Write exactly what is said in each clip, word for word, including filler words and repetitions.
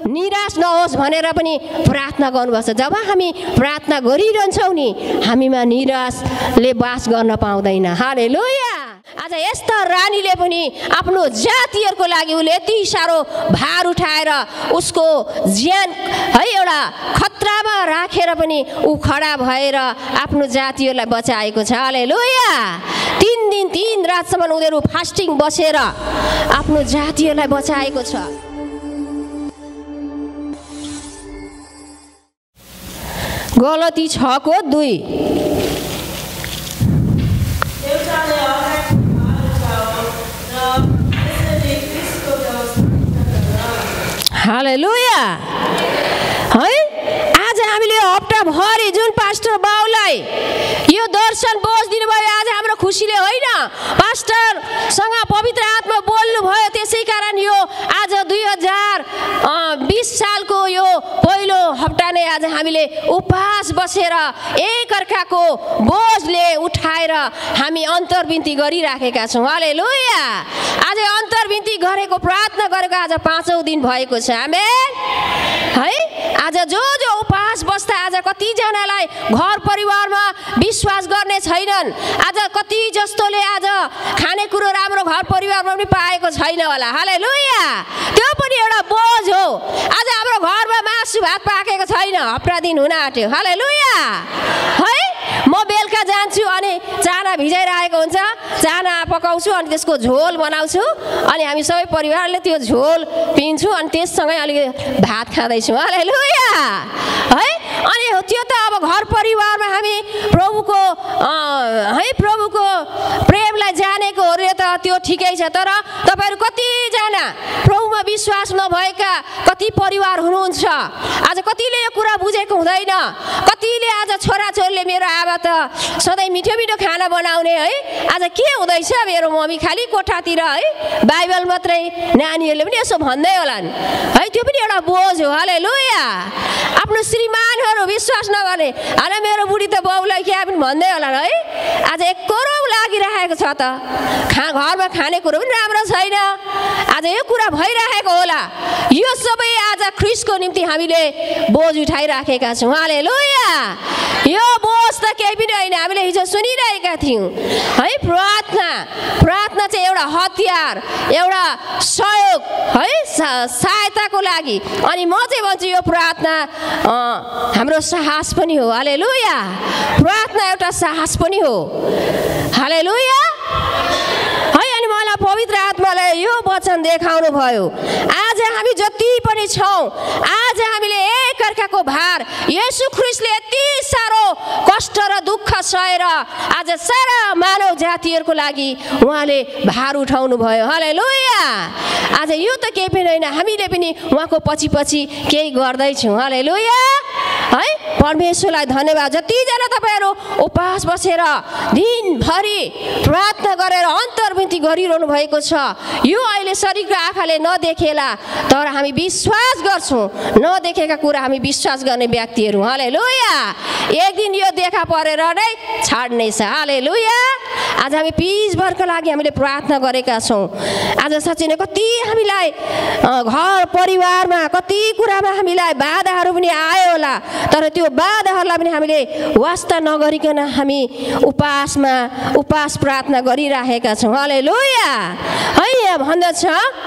निराश नहोस् भनेर पनि प्रार्थना गर्नुपर्छ। जब हामी प्रार्थना गरिरहन्छौँ नि हामीमा निराशले बास गर्न पाउँदैन। हालेलुया। आज यस्ता रानीले पनि आफ्नो जातिहरूको लागि उसले यति साह्रो भार उठाएर उसको ज्यान है एउटा खतरामा राखेर पनि ऊ खडा भएर आफ्नो जातिहरूलाई बचाएको छ। हालेलुया। तीन दिन तीन रातसम्म उनीहरू फास्टिङ बसेर आफ्नो जातिहरूलाई बचाएको छ। गलती छ को दुई। हालेलुया। है आज हामीले हप्ताभरि जुन पास्टर बाउलाई यो दर्शन बोझ दिनुभयो आज हाम्रो खुसीले होइन, पास्टरसँग पवित्र आत्मा बोल्नुभयो। त्यसै कारण यो आज दुई हजार बिस सालको यो पहिलो हप्ता नै आज हामीले उपवास बसेर एकअर्काको बोझले उठाएर हामी अन्तर्विन्ती गरिराखेका छौँ। हालेलुया। आज अन्तर्विन्ती गरेको प्रार्थना गरेको आज पाँचौँ दिन भएको छ। आमेन। है आज जो जो उपवास बस्दा आज कतिजनालाई घर परिवारमा विश्वास गर्ने छैनन्। आज कति जस्तोले आज खानेकुरो राम्रो घर परिवारमा पनि पाएको छैन होला। हालेलुया। त्यो पनि एउटा बोझ हो। आज हाम्रो घरमा मासु भात पाकेको छैन, हप्ता दिन हुन आँट्यो। हालेलुया। है म बेलुका जान्छु अनि चाना भिजाइरहेको हुन्छ, चाना पकाउँछु अनि त्यसको झोल बनाउँछु अनि हामी सबै परिवारले त्यो झोल पिन्छौँ अनि त्यससँगै अलिकति भात खाँदैछौँ। हालेलुया। है अनि त्यो त अब घर परिवारमा हामी प्रभुको है प्रभुको प्रेमलाई जानेकोहरूले त त्यो ठिकै छ। तर तपाईँहरू कतिजना प्रभुमा विश्वास नभएका कति परिवार हुनुहुन्छ। आज कतिले यो कुरा बुझेको हुँदैन। कतिले आज छोराछोरीले मेरो आमा त सधैँ मिठो मिठो खाना बनाउने है, आज के हुँदैछ मेरो मम्मी खालि कोठातिर है बाइबल मात्रै, नानीहरूले पनि यसो भन्दै होलान् है। त्यो पनि एउटा बोझ हो। हालेलुया। आफ्नो श्रीमानहरू विश्वास नगर्ने, अरे मेरो बुढी त बाउलाई क्या पनि भन्दै होला है। आज एक करोड लागिरहेको छ त, खा घरमा खाने कुरो पनि राम्रो छैन। आज यो कुरा भइरहेको होला। यो सबै आज ख्रिस्टको निम्ति हामीले बोझ उठाइराखेका छौँ। हालेलुया। यो बोझ त केही पनि होइन। हामीले हिजो सुनिरहेका थियौँ है प्रार्थना। प्रार्थना चाहिँ एउटा हतियार, एउटा सहयोग है सहायताको लागि। अनि म चाहिँ भन्छु यो प्रार्थना हाम्रो साहस पनि हो। हालेलुया। प्रार्थना एउटा साहस पनि हो। हालेलुया। है अनि मलाई पवित्र आत्माले यो वचन देखाउनु भयो। आज हामी जति पनि छौँ, आज हामीले एकअर्काको भार येशू ख्रिस्टले यति साह्रो कष्ट र दुःख सहेर आज सारा मानव जातिहरूको लागि उहाँले भार उठाउनु भयो। हालेलुया। आज यो त केही पनि होइन, हामीले पनि उहाँको पछि पछि केही गर्दैछौँ। हालेलुया। है परमेश्वरलाई धन्यवाद। जतिजना तपाईँहरू उपवास बसेर दिनभरि प्रार्थना गरेर अन्तर्विन्ती गरिरहनु भएको छ, यो अहिले शरीरको आँखाले नदेखेला तर हामी विश्वास गर्छौँ। नदेखेका कुरा हामी विश्वास गर्ने व्यक्तिहरू। हालेलुया। एक दिन यो देखा परेर नै छाड्नेछ। हालेलुया। आज हामी पिसभरको लागि हामीले प्रार्थना गरेका छौँ। आज साँच्चै नै कति हामीलाई घर परिवारमा कति कुरामा हामीलाई बाधाहरू पनि आयो होला, तर त्यो बाधाहरूलाई पनि हामीले वास्ता नगरिकन हामी उपवासमा उपवास प्रार्थना गरिराखेका छौँ। हालेलुया। है यहाँ भन्दछ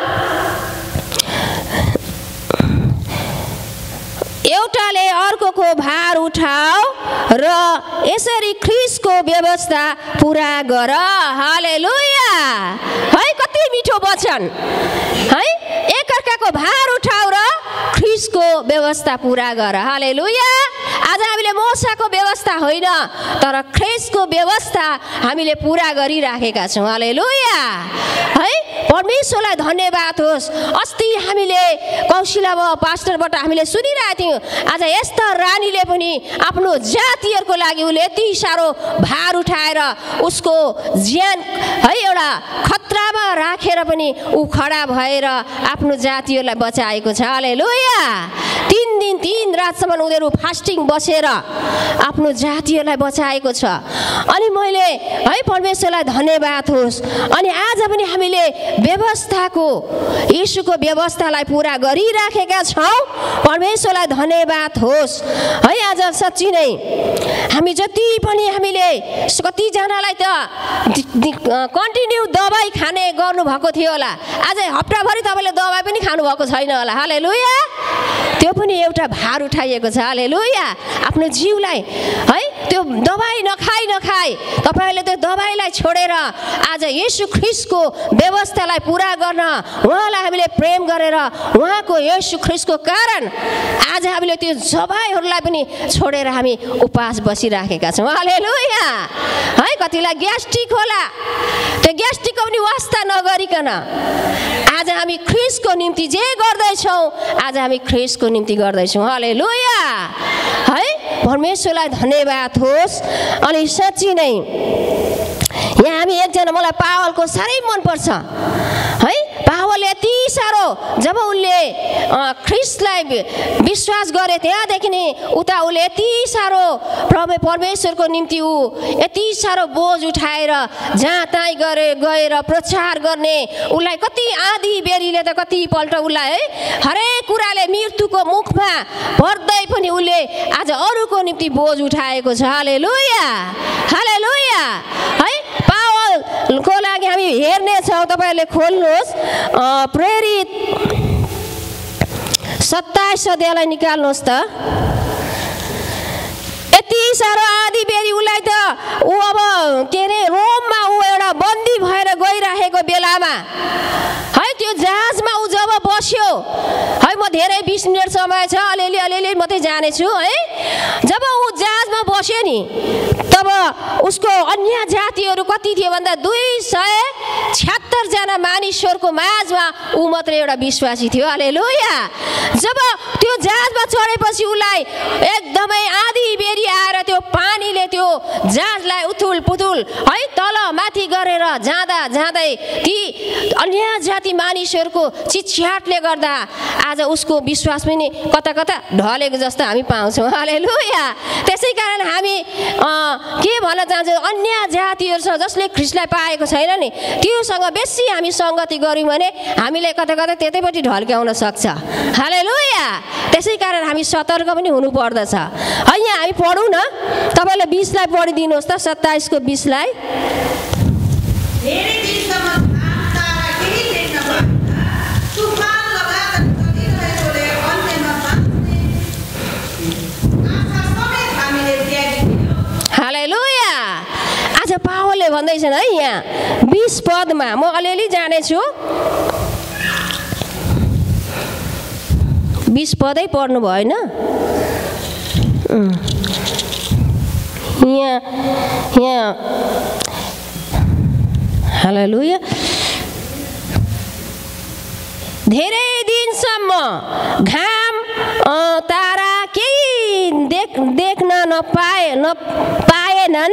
एउटाले अर्कोको भार उठाऊ र यसरी ख्रिस्टको व्यवस्था पुरा गर। हालेलुया। है कति मिठो वचन है। एकअर्काको भार उठाऊ र ख्रिस्टको व्यवस्था पुरा गर। हालेलुया। आज हामीले मोसाको व्यवस्था होइन तर ख्रिस्टको व्यवस्था हामीले पुरा गरिराखेका छौँ। हालेलुया। है परमेश्वरलाई धन्यवाद होस्। अस्ति हामीले कौशिला पास्टरबाट हामीले सुनिरहेका थियौँ आज यस्ता रानीले पनि आफ्नो जातिहरूको लागि उसले यति साह्रो भार उठाएर उसको ज्यान है एउटा खतरामा राखेर पनि ऊ खडा भएर आफ्नो जातिहरूलाई बचाएको छ। हालेलुया। तीन दिन तीन रातसम्म उनीहरू फास्टिङ बसेर आफ्नो जातिहरूलाई बचाएको छ। अनि अनि मैले है परमेश्वरलाई धन्यवाद होस्। अनि आज पनि हामीले व्यवस्थाको यीशुको व्यवस्थालाई पुरा गरिराखेका छौँ। परमेश्वरलाई धन्यवाद होस् है। आज साँच्चै नै हामी जति पनि हामीले कतिजनालाई त कन्टिन्यू दबाई खाने गर्नुभएको थियो होला, आज हप्ताभरि तपाईँले दबाई पनि खानुभएको छैन होला। हालेलुया। त्यो पनि एउटा भार उठाइएको छ। हालेलुया। आफ्नो जिउलाई है त्यो दबाई नखाई नखाई तपाईँहरूले त्यो दबाईलाई छोडेर आज येशू ख्रीष्टको व्यवस्थालाई पुरा गर्न, उहाँलाई हामीले प्रेम गरेर उहाँको येशू ख्रीष्टको कारण आज हामीले त्यो दबाईहरूलाई पनि छोडेर हामी उपवास बसिराखेका छौँ। हालेलुया। है कतिलाई ग्यास्ट्रिक होला, त्यो ग्यास्ट्रिकको पनि वास्ता नगरिकन आज हामी ख्रीष्टको निम्ति जे गर्दैछौँ, आज हामी ख्रीष्टको निम्ति गर्दैछौँ। हालेलुया। है परमेश्वरलाई धन्यवाद होस्। अनि साँच्चै नै यहाँ हामी एकजना मलाई पावलको साह्रै मनपर्छ है। पावलले यति साह्रो जब उसले ख्रीष्टलाई विश्वास गरे त्यहाँदेखि नै उता उसले यति साह्रो प्रभु परमेश्वरको निम्ति ऊ यति साह्रो बोझ उठाएर जहाँ तहीँ गरे गएर प्रचार गर्ने, उसलाई कति आधी बेरीले त कतिपल्ट उसलाई है हरेक कुराले मृत्युको मुखमा पर्दै पनि उसले आज अरूको निम्ति बोझ उठाएको छ। हालेलुया। हालेलुया। है पावलको लागि हामी हेर्नेछौँ। तपाईँहरूले खोल्नुहोस् प्रेरित सत्ताइस अध्यायलाई निकाल्नुहोस् त। यति साह्रो आधी बेरी उसलाई त ऊ अब के अरे रोममा ऊ एउटा बन्दी भएर गइराखेको बेलामा है त्यो जहाजमा ऊ जब बस्यो है, म धेरै बिस मिनट समय छ, अलिअलि अलिअलि मात्रै जानेछु है। जब ऊ जहाजमा बस्यो नि तब उसको अन्य जातिहरू कति थियो भन्दा दुई सय छ्यात्तरजना मानिसहरूको माझमा ऊ मात्रै एउटा विश्वासी थियो। हालेलुया। जब त्यो जहाजमा चढेपछि उसलाई एकदमै आधी बेरी आएर त्यो पानीले त्यो जहाजलाई उथुल पुथुल है तल माथि गरेर जाँदा जाँदै ती अन्य जाति मानिसहरूको चिच्याटले गर्दा आज उसको विश्वास पनि कता कता ढलेको जस्तो हामी पाउँछौँ। हालेलुया। त्यसै कारण हामी के भन्न चाहन्छौँ, अन्य जातिहरूसँग जसले ख्रीष्टलाई पाएको छैन नि त्योसँग बेसी हामी सङ्गति गऱ्यौँ भने हामीले कता कता त्यतैपट्टि ढल्क्याउन सक्छ। हालेलुया। त्यसै कारण हामी सतर्क पनि हुनुपर्दछ है। यहाँ हामी पढौँ न, तपाईँले बिसलाई पढिदिनुहोस् त, सत्ताइसको बिसलाई। हालेलुया। आज पावलले भन्दैछन् है यहाँ बिस पदमा, म अलिअलि जानेछु, बिस पदै पढ्नु भएन यहाँ यहाँ। हालेलुया। धेरै दिनसम्म घाम तारा केही देख देख्न नपाए नपाएनन्।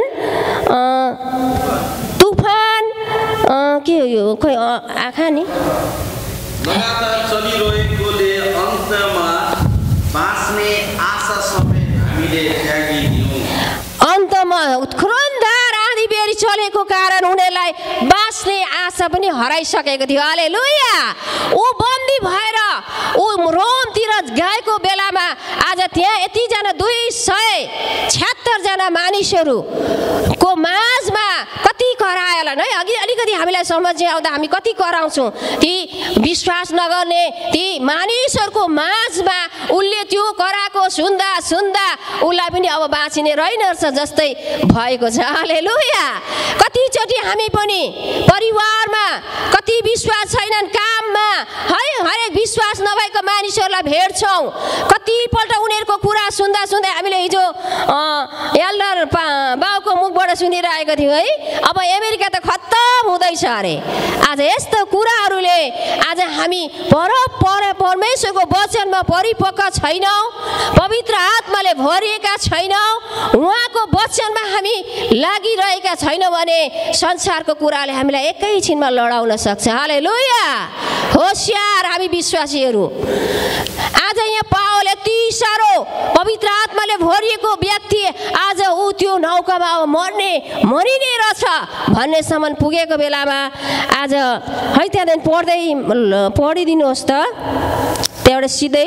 तुफान के हो खोइ आँखा नि लगातार चलिरहेकोले अन्तमा बाँच्ने आशा समेत हामीले त्यागिदियौँ। अन्तमा उत्खननधार आधी बेरी चलेको कारण उनीहरूलाई बाँच्ने आशा पनि हराइसकेको थियो। हालेलुया। ऊ बन्दी भएर ऊ रोमतिर गएको बेलामा आज त्यहाँ यतिजना दुई सय छ्यात्तरजना मानिसहरूको माझमा कति कराएला है। अघि अलिकति हामीलाई सम्झ आउँदा हामी कति कराउँछौँ, ती विश्वास नगर्ने ती मानिसहरूको माझमा उसले त्यो कराएको सुन्दा सुन्दा उसलाई पनि अब बाँचिने रहेनछ जस्तै भएको छ। हालेलुया। कतिचोटि हामी पनि परिवारमा कति विश्वास छैनन्, काममा है हरेक विश्वास नभएको मानिसहरूलाई भेट्छौँ। कतिपल्ट उनीहरूको कुरा सुन्दा सुन्दै हामीले हिजो एल्डर बाउको मुखबाट सुनिरहेको थियौँ है, अब अमेरिका त खत्तम हुँदैछ अरे। आज यस्तो कुराहरूले आज हामी पर पर परमेश्वरको वचनमा परिपक्व छैनौँ, पवित्र आत्माले भरिएका छैनौँ, उहाँको वचनमा हामी लागिरहेका छैनौँ भने संसारको कुराले हामीलाई एकैछिनमा लडाउन सक्छ। हालेलुया। होशियार हामी विश्वासीहरू। आज यहाँ पावल यति साह्रो पवित्र आत्माले भरिएको व्यक्ति आज ऊ त्यो नौ मौकामा अब मर्ने मरिने रहेछ भन्नेसम्म पुगेको बेलामा आज है त्यहाँदेखि पढ्दै पढिदिनुहोस् त त्यहाँबाट सिधै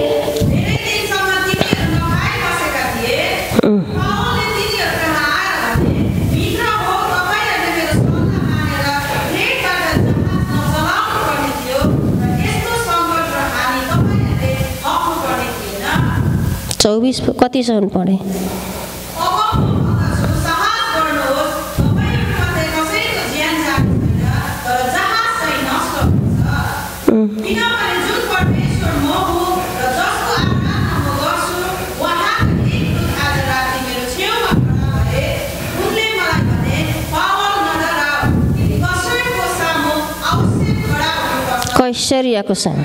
चौबिस कतिसम्म पढेँ कैसरियाको सानो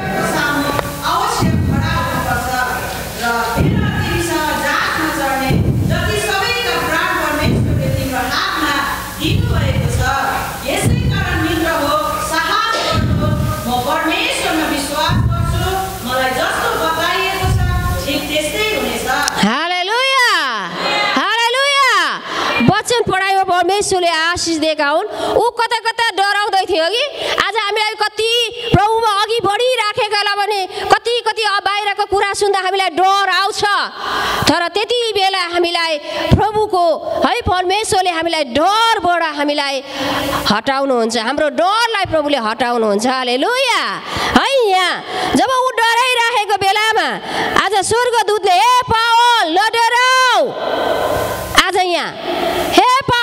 परमेश्वरले आशिष दिएका हुन्। ऊ कता कता डराउँदै थियो कि आज हामीलाई कति प्रभुमा अघि बढिराखेका भने कति कति बाहिरको कुरा सुन्दा हामीलाई डर आउँछ, तर त्यति बेला हामीलाई प्रभुको है परमेश्वरले हामीलाई डरबाट हामीलाई हटाउनुहुन्छ, हाम्रो डरलाई प्रभुले हटाउनुहुन्छ। हालेलुया। है यहाँ जब ऊ डराइराखेको बेलामा आज स्वर्गदूतले हे पावल नडराऊ, आज यहाँ हे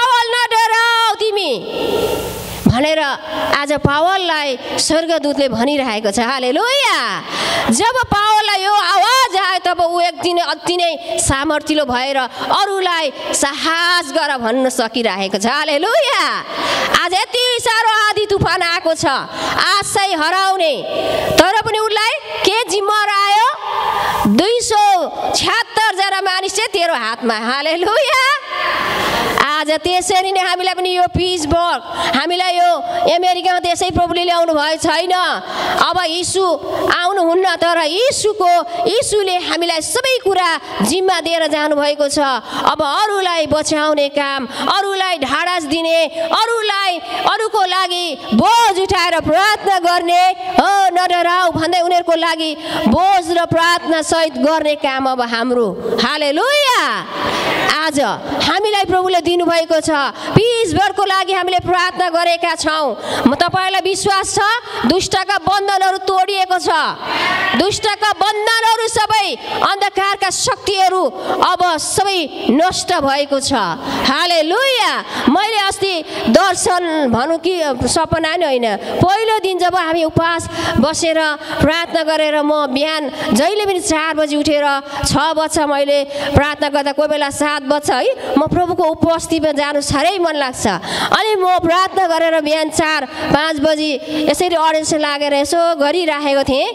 भनेर आज पावललाई स्वर्गदूतले भनिरहेको छ। हालेलुया। जब पावललाई यो आवाज आयो तब ऊ एक दिन अति नै सामर्थिलो भएर अरूलाई साहस गर भन्न सकिरहेको छ। हालेलुया। आज यति साह्रो आँधी तुफान आएको छ, आशै हराउने, तर पनि उसलाई के जिम्मा आयो? दुई सौ छ्यात्तर जना मानिस चाहिँ तेरो हातमा। हालेलुया। आज त्यसरी नै हामीलाई पनि यो पिट्सबर्ग हामीलाई यो अमेरिकामा त्यसै प्रभुले ल्याउनु भएको छैन। अब यीशु आउनुहुन्न, तर यीशुको यीशुले हामीलाई सबै कुरा जिम्मा दिएर जानुभएको छ। अब अरूलाई बचाउने काम, अरूलाई ढाडस दिने, अरूलाई अरूको लागि बोझ उठाएर प्रार्थना गर्ने, हो नडराऊ भन्दै उनीहरूको लागि बोझ र प्रार्थना सहित गर्ने काम अब हाम्रो। हालेलुया। आज हामीलाई प्रभुले दिनुभएको छ, पिट्सबर्गको लागि हामीले प्रार्थना गरेका छौँ। म तपाईँलाई विश्वास छ दुष्टका बन्धनहरू तोडिएको छ, दुष्टका बन्धनहरू सबै अन्धकारका शक्तिहरू अब सबै नष्ट भएको छ। हालेलुया। मैले अस्ति दर्शन भनौँ कि सपना नै होइन, पहिलो दिन जब हामी उपवास बसेर प्रार्थना गरेर म बिहान जहिले पनि चार बजी उठेर छ बज्छ मैले प्रार्थना गर्दा, कोही बेला सात बज्छ है, म प्रभुको उपस्थितिमा जानु साह्रै मन लाग्छ। अनि म प्रार्थना गरेर बिहान चार पाँच बजी यसरी अडियन्स लागेर यसो गरिराखेको थिएँ।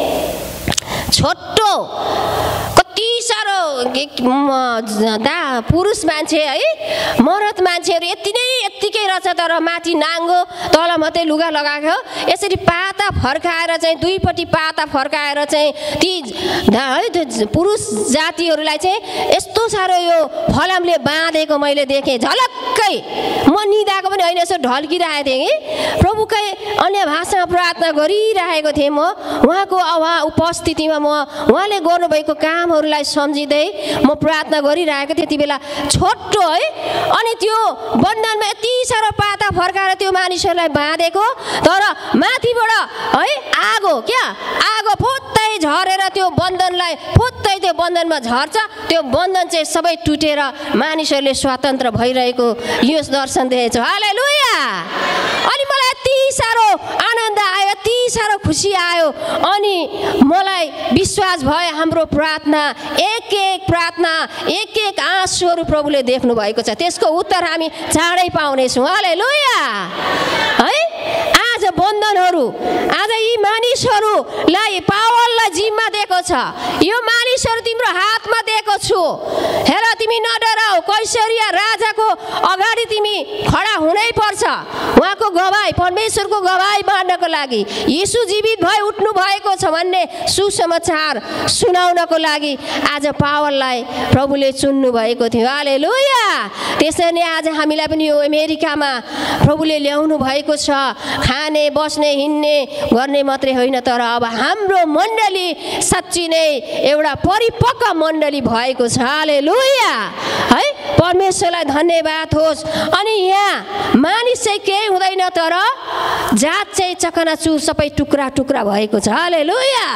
छोटो कति साह्रो दा पुरुष मान्छे है, मर्द मान्छेहरू यति नै यत्तिकै रहेछ, तर माथि नाङ्गो तल मात्रै लुगा लगाएको, यसरी पाता फर्काएर चाहिँ दुईपट्टि पाता फर्काएर चाहिँ ती है पुरुष जातिहरूलाई चाहिँ यस्तो साह्रो यो फलामले बाँधेको मैले देखेँ। झलक्कै म निदाएको पनि होइन, यसो ढल्किरहेको थिएँ कि प्रभुकै अन्य भाषामा प्रार्थना गरिरहेको थिएँ। म उहाँको उहाँ उपस्थितिमा म उहाँले गर्नुभएको कामहरूलाई सम्झिँदै म प्रार्थना गरिरहेको थिएँ। त्यति बेला छोटो है, अनि त्यो बन्धनमा यति साह्रो पाता फर्काएर त्यो मानिसहरूलाई बाँधेको, तर माथिबाट है आगो क्या आगो फुत्तै झरेर त्यो बन्धनलाई फुत्तै त्यो बन्धनमा झर्छ, त्यो बन्धन चाहिँ सबै टुटेर मानिसहरूले स्वतन्त्र भइरहेको यो दर्शन देखेको छु। हालेलुया। अनि मलाई यति साह्रो आनन्द आयो, यति साह्रो खुसी आयो, अनि मलाई विश्वास भयो हाम्रो प्रार्थना एक एक प्रार्थना एक एक आँसुहरू प्रभुले देख्नु भएको छ, त्यसको उत्तर हामी चाँडै पाउनेछौँ। हालेलुया। है आज आज बन्धनहरू आज यी मानिसहरूलाई पावललाई जिम्मा दिएको छ। यो मानिसहरू तिम्रो हातमा दिएको छु, हेर तिमी नडराऊ, कैसरिया राजाको अगाडि तिमी खडा हुनै पर्छ, उहाँको गवाई परमेश्वरको गवाई बाँड्नको लागि यीशु जीवित भई उठ्नु भएको छ भन्ने सुसमाचार सुनाउनको लागि आज पावललाई प्रभुले चुन्नु भएको थियो। हालेलुया। त्यसैले आज हामीलाई पनि यो अमेरिकामा प्रभुले ल्याउनु भएको छ, खाने बस्ने हिँड्ने गर्ने मात्रै होइन, तर अब हाम्रो मण्डली साँच्चै नै एउटा परिपक्व मण्डली भएको छ। हालेलुया है, परमेश्वरलाई धन्यवाद होस्। अनि यहाँ मानिस चाहिँ केही हुँदैन, तर जात चाहिँ चकनाचुर सबै टुक्रा टुक्रा भएको छ। हालेलुया।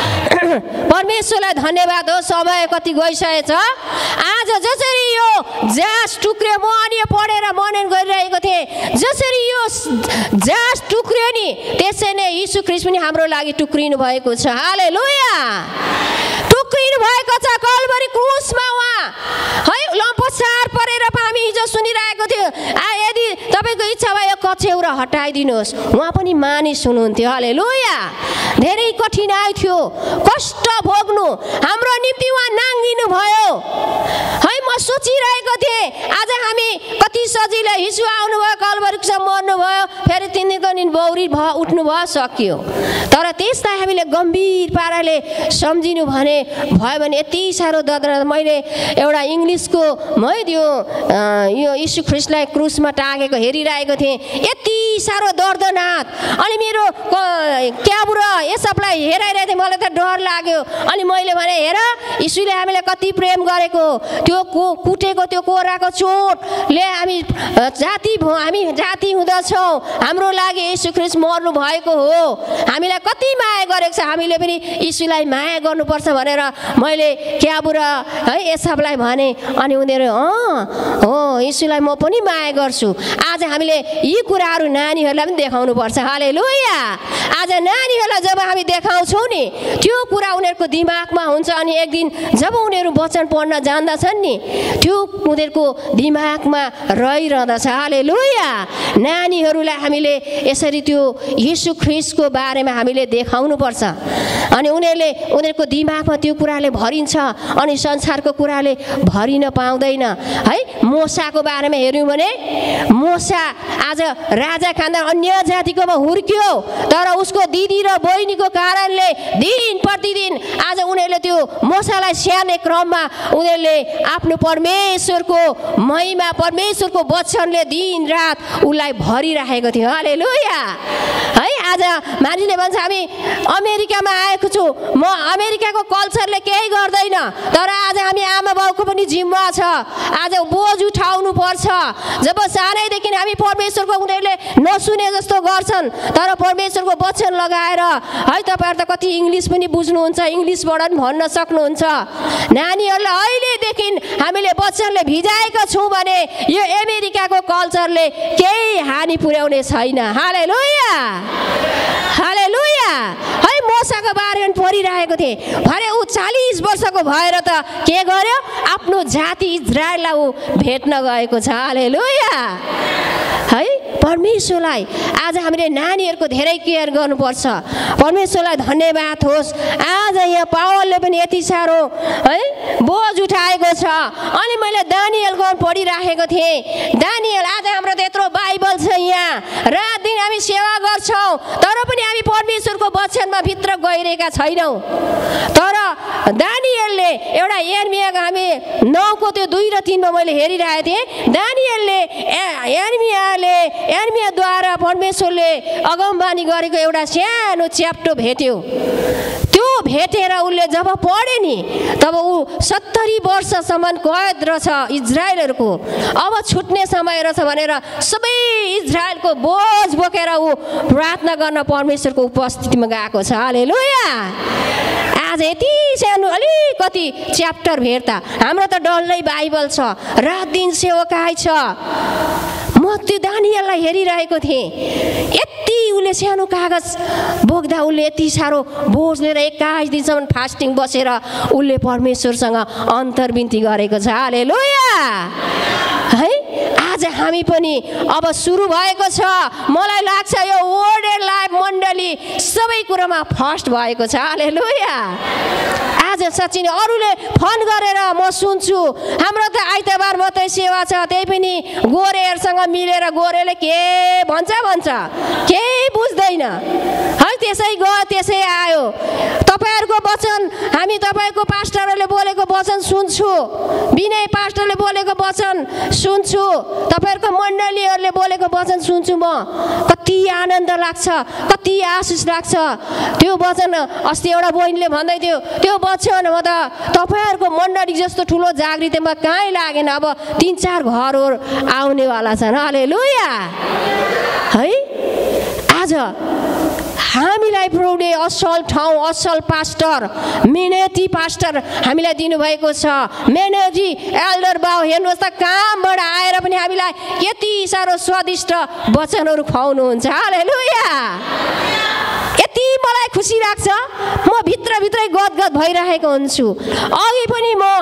परमेश्वरलाई धन्यवाद होस्। समय कति गइसकेछ। आज जसरी यो जात टुक्रियो, म अनि यो पढेर मनन गरिरहेको थिएँ, जसरी यो जात टुक्रियो नि त्यसै नै यीशु ख्रीष्ट पनि हाम्रो लागि टुक्रिनु भएको छ। हालेलुया। टुक्रिनु भएको छ कल्भरी क्रुसमा उहाँ है लम्पसार परेर हामी हिजो सुनिरहेको थियो। आ यदि तपाईँको इच्छा भयो यो कछेउरा हटाइदिनुहोस्, उहाँ पनि मानिस हुनुहुन्थ्यो। हालेलुया। धेरै कठिनाइ थियो, कष्ट भोग्नु हाम्रो निम्ति उहाँ नाङ्गिनु भयो है। म सोचिरहेको थिएँ आज हामी कति सजिलै हिजो आउनुभयो, कल्भरीसम्म मर्नुभयो, फेरि तिन दिनको दिन बौरी भयो, उठ्नु भयो, सकियो। तर त्यसलाई हामीले गम्भीर पाराले सम्झिनु भने भयो भने यति साह्रो दर्द। मैले एउटा इङ्ग्लिसको मै त्यो यो यीशु ख्रीष्टलाई क्रुसमा टाँगेको हेरिरहेको थिएँ, यति साह्रो दर्दनाक। अनि मेरो क्याब र यसलाई हेराइरहेको थिएँ, मलाई त डर लाग्यो। अनि मैले भने हेर यीशुले हामीलाई कति प्रेम गरेको, त्यो को कुटेको त्यो कोराको चोटले हामी जाति भो हामी जाति हुँदछौँ, हाम्रो लागि यीशु ख्रीष्ट मर्नु भएको हो, हामीलाई कति माया गरेको छ, हामीले पनि यीशुलाई माया गर्नुपर्छ भनेर मैले क्याब र है यसलाई भने। अनि उनीहरू अँ हो यीशुलाई म पनि माया गर्छु। आज हामीले यी कुराहरू नानीहरूलाई पनि देखाउनु पर्छ। हालेलुया। आज नानीहरूलाई जब हामी देखाउँछौँ नि त्यो कुरा उनीहरूको दिमागमा हुन्छ, अनि एक दिन जब उनीहरू वचन पढ्न जान्दछन् नि त्यो उनीहरूको दिमागमा रहिरहँदछ। हालेलुया। नानीहरूलाई हामीले यसरी त्यो यीशु ख्रीष्टको बारेमा हामीले देखाउनु पर्छ, अनि उनीहरूले उनीहरूको दिमागमा त्यो कुराले भरिन्छ, अनि संसारको कुराले भरिन पाउँदैन है। मोसाको बारेमा हेऱ्यौँ भने मोसा आज राजा खाँदा अन्य जातिकोमा हुर्क्यो, तर उसको दिदी र बहिनीको कारणले दिन प्रतिदिन आज उनीहरूले त्यो मोसालाई स्याहार्ने क्रममा उनीहरूले आफ्नो परमेश्वरको महिमा परमेश्वरको वचनले दिन रात उसलाई भरिराखेको थियो। हालेलुया है। आज मानिसले भन्छ हामी अमेरिकामा आएको छु, म अमेरिकाको कल्चरले केही गर्दैन, तर आज हामी आमा बाउको पनि जिम्मा छ, आज बोझ उठाउनु पर्छ। जब सानैदेखि हामी परमेश्वरको उनीहरूले नसुने जस्तो गर्छन्, तर परमेश्वरको वचन लगाएर है तपाईँहरू त कति इङ्ग्लिस पनि बुझ्नुहुन्छ, इङ्ग्लिसबाट पनि भन्न सक्नुहुन्छ। नानीहरूलाई अहिलेदेखि हामीले वचनले भिजाएका छौँ भने यो अमेरिकाको कल्चरले केही हानि पुर्याउने छैन। हालेलुया। हालेलुया है। मोसाको बारेमा पढिरहेको थिएँ भने ऊ चालिस वर्षको भएर त के गर्यो, आफ्नो जाति इजरायललाई ऊ भेट्न गएको छ। हालेलुया है। परमेश्वरलाई आज हामीले नानीहरूको धेरै केयर गर्नुपर्छ। परमेश्वरलाई धन्यवाद होस्। आज यहाँ पावलले पनि यति साह्रो है बोझ उठाएको छ। अनि मैले दानियलको पढिराखेको थिएँ। दानियल आज हाम्रो त यत्रो बाइबल छ, यहाँ रात दिन हामी सेवा गर्छौँ, तर पनि हामी परमेश्वरको वचनमा भित्र गइरहेका छैनौँ। तर दानियलले एउटा यर्मियाको हामी नौको त्यो दुई र तिनमा मैले हेरिरहेको थिएँ। दानियलले यर्मियाले यर्मियाद्वारा परमेश्वरले अगमबानी गरेको एउटा सानो च्याप्टो भेट्यो। त्यो भेटेर उसले जब पढ्यो नि तब ऊ सत्तरी वर्षसम्म कैद रहेछ इजरायलहरूको, अब छुट्ने समय रहेछ भनेर सबै इजरायलको बोझ बोकेर ऊ प्रार्थना गर्न परमेश्वरको उपस्थितिमा गएको छ। हालेलुया। आज यति सानो अलिकति च्याप्टर भेट्दा हाम्रो त डल्लै बाइबल छ, रात दिन सेवकाई छ। म त्यो दानियललाई हेरिरहेको थिएँ, यति उसले सानो कागज बोक्दा उसले यति साह्रो बोझ लिएर एक्काइस दिनसम्म फास्टिङ बसेर उसले परमेश्वरसँग अन्तर्विन्ती गरेको छ। हालेलुया है। आज आज हामी पनि अब सुरु भएको छ। मलाई लाग्छ यो वर्ड एन्ड लाइफ मण्डली सबै कुरामा फर्स्ट भएको छ। हालेलुया। आज साँच्चै नै अरूले फोन गरेर म सुन्छु, हाम्रो त आइतबार मात्रै सेवा छ, त्यही पनि गोरेहरूसँग मिलेर गोरेले के भन्छ भन्छ केही बुझ्दैन है, त्यसै गयो त्यसै आयो। तपाईँहरूको वचन हामी तपाईँको पास्टरहरूले बोलेको वचन सुन्छु, विनय पास्टरले बोलेको वचन सुन्छु, तपाईँहरूको मण्डलीहरूले बोलेको वचन सुन्छु। म कति आनन्द लाग्छ, कति आशिष लाग्छ। त्यो वचन अस्ति एउटा बहिनीले भन्दै थियो, त्यो वचन म त तपाईँहरूको मण्डली जस्तो ठुलो जागृतिमा कहीँ लागेन। अब तिन चार घरहरू आउनेवाला छन्। हालेलुया है। आज हामीलाई प्रभुले असल ठाउँ, असल पास्टर, मेहनती पास्टर हामीलाई दिनुभएको छ। मेहनती एल्डर बाउ हेर्नुहोस् त, कामबाट आएर पनि हामीलाई यति साह्रो स्वादिष्ट वचनहरू खुवाउनुहुन्छ। हालेलुया। यति मलाई खुसी लाग्छ, म भित्रभित्रै गदगद भइरहेको हुन्छु। अघि पनि म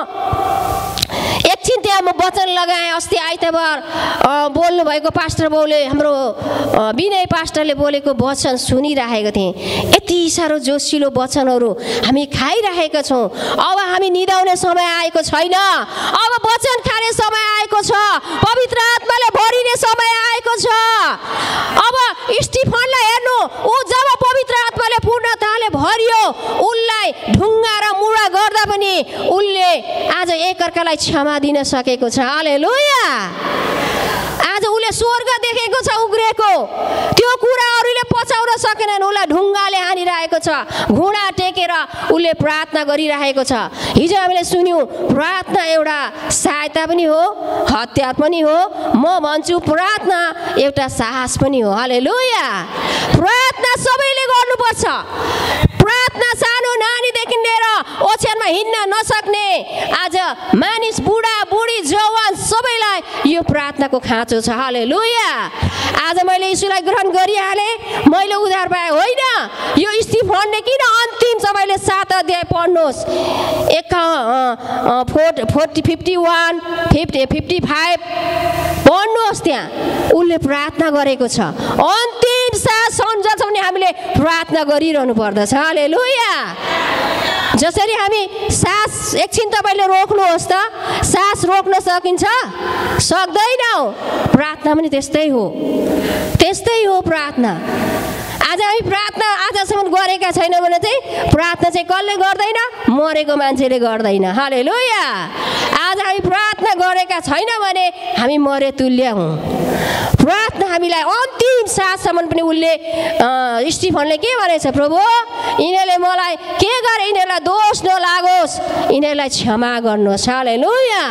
एकछिन त्यहाँ म वचन लगाएँ। अस्ति आइतबार बोल्नु भएको पास्टर बाउले, हाम्रो विनय पास्टरले बोलेको वचन सुनिरहेको थिएँ। यति साह्रो जोसिलो वचनहरू हामी खाइरहेका छौँ। अब हामी निदाउने समय आएको छैन, अब वचन खाने समय आएको छ, पवित्र आत्माले भरिने समय आएको छ। अब स्टिफनलाई हेर्नु, ऊ जब पवित्र आत्माले पूर्णताले भरियो, उसलाई ढुङ्गा र मुढा गर्दा पनि उसले आज एकअर्कालाई क्षमा दिन सकेको छ। हालेलुया। आज उसले स्वर्ग देखेको छ उग्रेको, त्यो कुरा अरूले पचाउन सकेनन्, उसलाई ढुङ्गाले हानिरहेको छ, घुँडा टेकेर उसले प्रार्थना गरिरहेको छ। हिजो हामीले सुन्यौँ, प्रार्थना एउटा सहायता पनि हो, हतियार पनि हो। म भन्छु प्रार्थना एउटा साहस पनि हो। हालेलुया। प्रार्थना सबैले गर्नुपर्छ। प्रार्थना सानो नानीदेखि लिएर ओछ्यानमा हिँड्न नसक्ने आज मानिस, बुढा बुढी जवान सबैलाई यो प्रार्थनाको खाँचो छ। हालेलुया। आज मैले यीशुलाई ग्रहण गरिहालेँ, मैले उद्धार पाएँ होइन। यो स्टिफनले किन अन्तिम सबैले सात अध्याय पढ्नुहोस्, एक fort forty fifty one fifty fifty five पढ्नुहोस्, त्यहाँ उसले प्रार्थना गरेको छ। अन्तिम सास सम्झन्छ भने हामीले प्रार्थना गरिरहनु पर्दछ। हालेलुया। जसरी हामी सास एकछिन तपाईँले रोक्नुहोस् त, सास रोक्न सकिन्छ? सक्दैनौँ। प्रार्थना पनि त्यस्तै हो, त्यस्तै हो प्रार्थना। आज हामी प्रार्थना आजसम्म गरेका छैनौँ भने चाहिँ प्रार्थना चाहिँ कसले गर्दैन? मरेको मान्छेले गर्दैन। हालेलुया। आज हामी प्रार्थना गरेका छैनौँ भने हामी मरे तुल्य हौँ। प्रार्थना हामीलाई अन्तिम साससम्म पनि उसले स्टिफनले के भनेछ, प्रभु यिनीहरूले मलाई के गरे, यिनीहरूलाई दोष नलागोस्, यिनीहरूलाई क्षमा गर्नुहोस्। हालेलुया।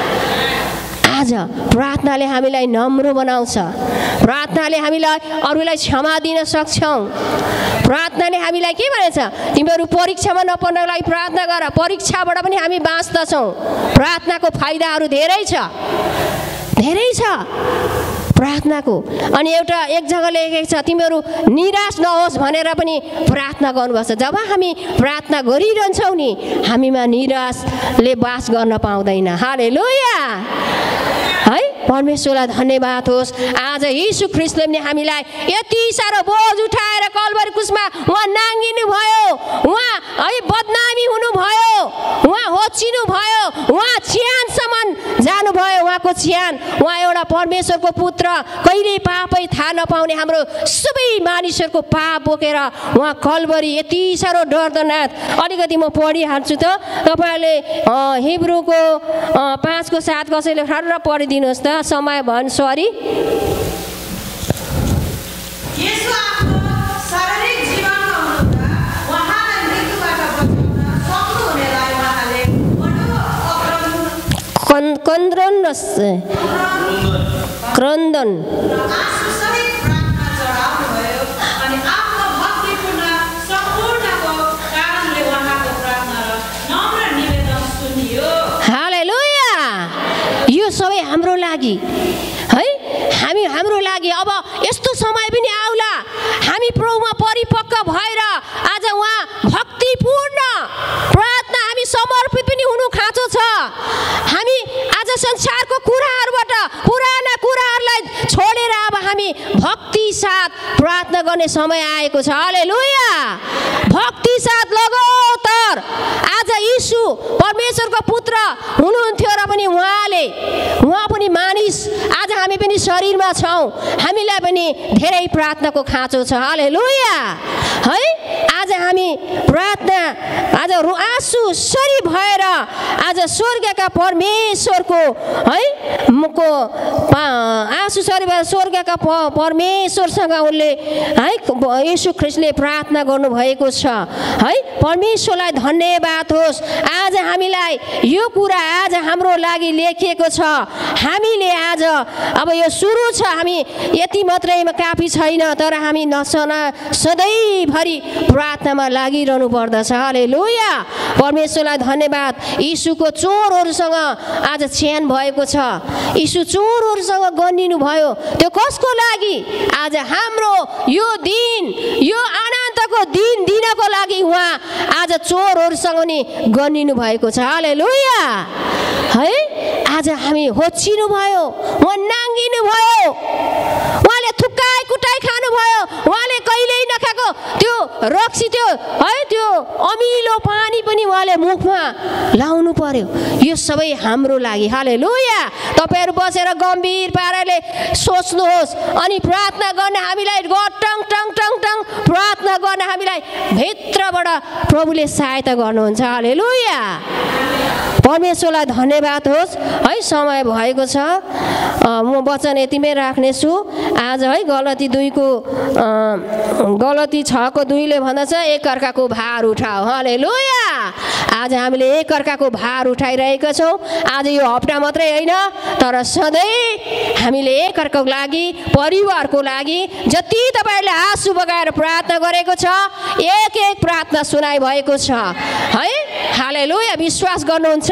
आज प्रार्थनाले हामीलाई नम्र बनाउँछ, प्रार्थनाले हामीलाई अरूलाई क्षमा दिन सक्छौँ। प्रार्थनाले हामीलाई के भनेछ, तिमीहरू परीक्षामा नपर्नको लागि प्रार्थना गर। परीक्षाबाट पनि हामी बाँच्दछौँ। प्रार्थनाको फाइदाहरू धेरै छ, धेरै छ प्रार्थनाको। अनि एउटा एक जग्गा लेखेको छ, तिमीहरू निराश नहोस् भनेर पनि प्रार्थना गर्नुपर्छ। जब हामी प्रार्थना गरिरहन्छौँ नि, हामीमा निराशले बास गर्न पाउँदैन। हालेलुया है। परमेश्वरलाई धन्यवाद होस्। आज यीशु ख्रीष्टले पनि हामीलाई यति साह्रो बोझ उठाएर कल्भरी क्रुसमा उहाँ नाङ्गिनु भयो, उहाँ है बदनामी हुनुभयो, उहाँ होचिनु भयो, उहाँ चिहानसम्म जानुभयो, उहाँको चिहान। उहाँ एउटा परमेश्वरको पुत्र, कहिले पापै थाहा नपाउने हाम्रो सबै मानिसहरूको पाप बोकेर उहाँ कल्भरी यति साह्रो दर्दनाक। अलिकति म पढिहाल्छु त, तपाईँहरूले हिब्रूको पाँचको सात कसैले फर्र पढिदिनुहोस् त, समय भन् सरी। क्रन्दन क्रन्दन हालेलुया। यो सबै हाम्रो लागि है, हामी हाम्रो लागि। अब यस्तो समय पनि आउला, हामी प्रभुमा परिपक्व भएर आज उहाँ भक्तिपूर्ण प्रार्थना हामी समर्पित पनि हुनु खाँचो छ। हामी आज संसारको कुराहरूबाट, पुराना कुरा साथ प्रार्थना गर्ने समय आएको छ। हालेलुया। भक्ति साथ लगातार आज यीशु परमेश्वरको पुत्र हुनुहुन्थ्यो र पनि उहाँले उहाँ पनि मानिस, आज हामी पनि शरीरमा छौँ, हामीलाई पनि धेरै प्रार्थनाको खाँचो छ। हालेलुया। है आज हामी प्रार्थना आज आँसु सरी भएर आज स्वर्गका परमेश्वरको है मको आँसु सरी भएर स्वर्गका परमेश्वरसँग उनले है यीशु ख्रिस्टले प्रार्थना गर्नुभएको छ। है परमेश्वरलाई धन्यवाद होस्। आज हामीलाई यो कुरा आज हाम्रो लागि लेखिएको छ। हामीले आज अब यो सुरु छ, हामी यति मात्रैमा काफी छैन, तर हामी नसना सधैँभरि प्रार्थनामा लागिरहनु पर्दछ। हालेलुया। परमेश्वरलाई धन्यवाद। यीशुको चोरहरूसँग आज छ्यान भएको छ। यीशु चोरहरूसँग गनिनु भयो। त्यो कसको लागि? आज हाम्रो यो दिन, यो अनन्तको दिन दिनको लागि उहाँ आज चोरहरूसँग नि गनिनु भएको छ। हालेलुया। है आज हामी होचिनु भयो, उहाँ नाङ्गिनु भयो, उहाँले थुकाइ कुटाइ खानु भयो, उहाँले कहिल्यै नखाएको त्यो रक्सी त्यो है त्यो अमिलो पानी पनि उहाँले मुखमा लाउनु पर्यो। यो सबै हाम्रो लागि। हालेलुया। तपाईँहरू बसेर गम्भीर पाराले सोच्नुहोस् अनि प्रार्थना गर्न हामीलाई टङ टङ टङ टङ प्रार्थना गर्न हामीलाई भित्रबाट प्रभुले सहायता गर्नुहुन्छ। हालेलुया। परमेश्वरलाई धन्यवाद होस्। है समय भएको छ, म वचन यतिमै राख्नेछु। आज है गलती दुईको गलती छको दुईले भन्दछ एकअर्काको भार उठाऊ। हालेलुया। आज हामीले एकअर्काको भार उठाइरहेका छौँ। आज यो हप्ता मात्रै होइन, तर सधैँ हामीले एकअर्काको लागि, परिवारको लागि जति तपाईँहरूले आँसु बगाएर प्रार्थना गरेको छ, एक एक प्रार्थना सुनाइ भएको छ। है हालेलुया। विश्वास गर्नुहुन्छ?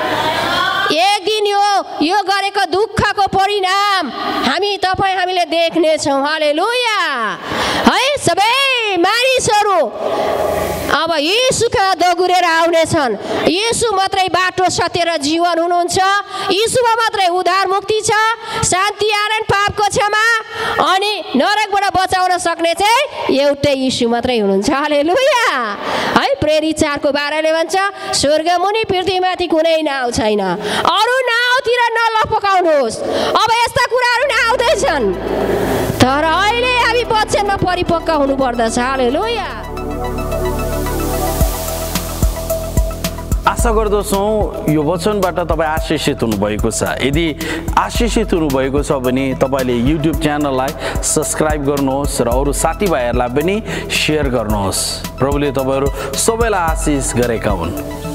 एक दिन यो यो गरेको दुःखको परिणाम हामी तपाईँ हामीले देख्नेछौँ। हालेलुया। है सबै मानिसहरू अब यीशुका दगुरेर आउनेछन्। यीशु मात्रै बाटो, सत्य र जीवन हुनुहुन्छ। यीशुमा मात्रै उद्धार मुक्ति छ, शान्ति, आनन्द, पापको क्षमा अनि नरकबाट बचाउन सक्ने चाहिँ एउटै यीशु मात्रै हुनुहुन्छ। हालेलुया। है प्रेरित चारको बाह्रले भन्छ स्वर्ग मुनि पृथ्वीमाथि कुनै नाउँ छैन, अरू नाउँतिर नलपकाउनुहोस्। अब यस्ता कुराहरू नै आउँदैछन्, तर अहिले हामी वचनमा परिपक्व हुनुपर्दछ। हालेलुया। आशा गर्दछौँ यो वचनबाट तपाईँ आशिषित हुनुभएको छ। यदि आशिषित हुनुभएको छ भने तपाईँले युट्युब च्यानललाई सब्सक्राइब गर्नुहोस् र अरू साथीभाइहरूलाई पनि सेयर गर्नुहोस्। प्रभुले तपाईँहरू सबैलाई आशिष गरेका हुन्।